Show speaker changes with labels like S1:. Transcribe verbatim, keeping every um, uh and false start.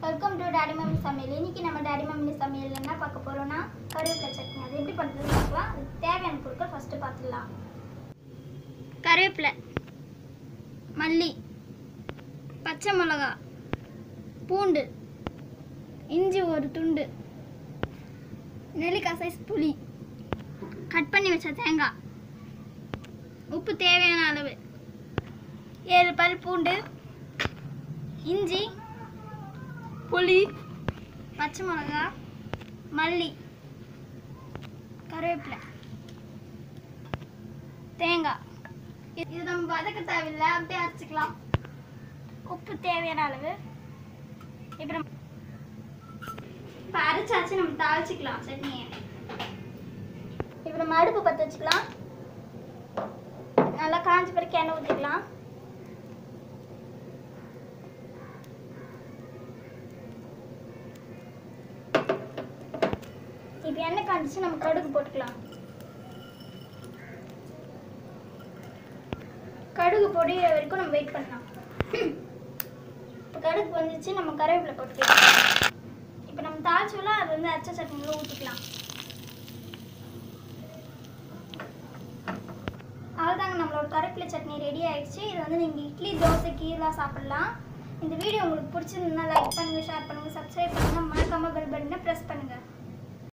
S1: Welcome to daddy mummy சமையல். இன்னைக்கு நம்ம டாடி மம்மி சமையல் என்ன பார்க்க போறோம்னா கருவேப்பிலை சட்னி. அது எப்படி பண்ணுறதுன்னு பார்க்கலாம். அதுக்கு தேவையான பொருட்கள் ஃபர்ஸ்ட் பார்த்துடலாம். கருவேப்பிலை, மல்லி, பச்சை மிளகாய், பூண்டு, இஞ்சி ஒரு துண்டு, நெல்லிக்காய் சைஸ் புளி, கட் பண்ணி வச்ச தேங்காய், உப்பு தேவையான அளவு, ஏழு பல் பூண்டு, இஞ்சி, புளி, பச்சை மிளகாய், மல்லி, கருவேப்பிலை, தேங்காய். இது நம்ம வதக்க தேவையில்லை, அப்படியே அரைச்சிக்கலாம். உப்பு தேவையான அளவு. இப்போ நம்ம இப்போ அரைச்சாச்சு, நம்ம தாளிச்சிக்கலாம் சட்னியை. இப்போ நம்ம அடுப்பு பற்ற வச்சுக்கலாம். நல்லா காஞ்ச பிறகு எண்ணெய் ஊற்றிக்கலாம். இப்போ எண்ணெய் காஞ்சிச்சு, நம்ம கடுகு போட்டுக்கலாம். கடுகு பொடியிற வரைக்கும் நம்ம வெயிட் பண்ணலாம். இப்போ கடுகு வந்துச்சு, நம்ம கருவேப்பிலை போட்டுக்கலாம். இப்போ நம்ம தாளிச்சோம்ல, அது வந்து அரைச்ச சட்னியில் ஊற்றிக்கலாம். அவ்வளோதாங்க, நம்மளோட கருவேப்பிலை சட்னி ரெடி ஆயிடுச்சு. இது வந்து நீங்கள் இட்லி, தோசை, கீரெலாம் சாப்பிடலாம். இந்த வீடியோ உங்களுக்கு பிடிச்சிருந்தா லைக் பண்ணுங்கள், ஷேர் பண்ணுங்கள், சப்ஸ்கிரைப் பண்ணுங்கள், மறக்காமல் பெல் பட்டனை ப்ரெஸ் பண்ணுங்கள்.